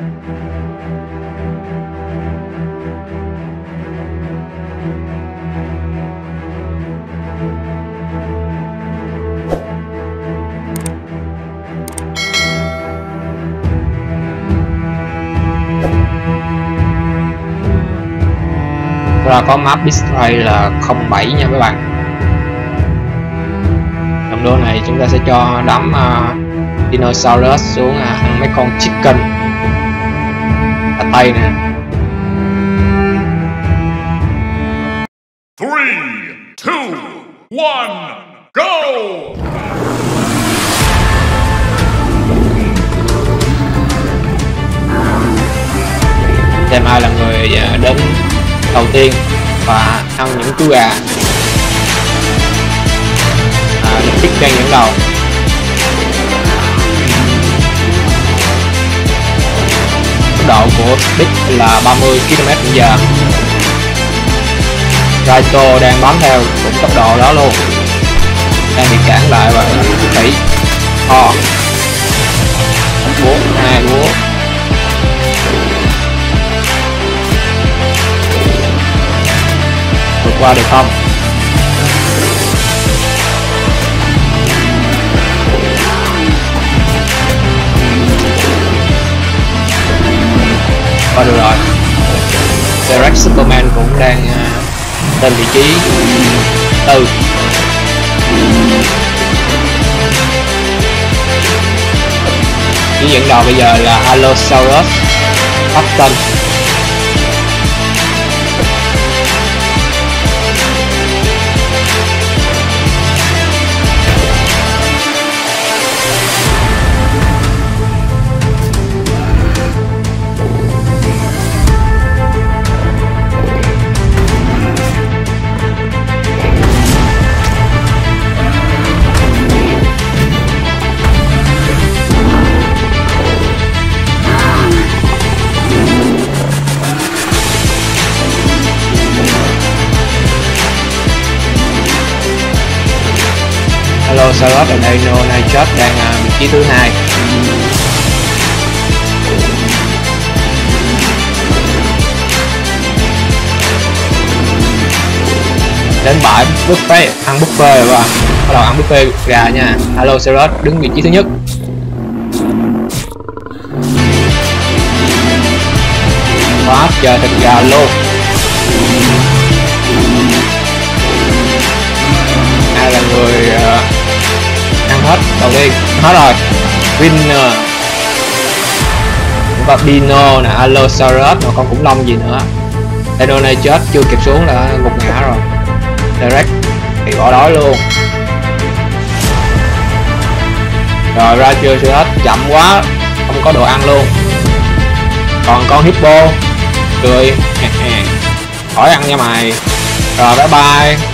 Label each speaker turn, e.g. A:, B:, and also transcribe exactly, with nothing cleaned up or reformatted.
A: Và có map display là không bảy nha các bạn. Trong đô này chúng ta sẽ cho đám uh, dinosaurus xuống uh, ăn mấy con chicken ở tay nè.
B: three, two, one, go!
A: Xem ai là người uh, đến đầu tiên và ăn những chú gà. À, Pick đang dẫn đầu. Tốc độ của Pick là ba mươi ki lô mét trên giờ. Raito đang bám theo cũng tốc độ đó luôn, đang bị cản lại và thủy ho bốn hai bốn. Vượt qua được không? Qua được rồi. Direct Superman cũng đang uh, lên vị trí tư. Chỉ dẫn đầu bây giờ là Allosaurus Upton. Allosaurus ở đây No Nitrous đang uh, vị trí thứ hai. Đến bãi buffet, ăn buffet rồi các bạn. Bắt đầu ăn buffet gà nha. Allosaurus đứng vị trí thứ nhất. Quá chờ thịt gà luôn. Ai là người uh, ăn hết đầu tiên? Hết rồi. Winner. Cũng có Dino nè, Allosaurus, mà con khủng long gì nữa. Dino này chết chưa kịp xuống là gục ngã rồi. Direct thì bỏ đói luôn. Rồi ra chưa chưa hết, chậm quá, không có đồ ăn luôn. Còn con hippo cười khỏi ăn nha mày. Rồi bye bye.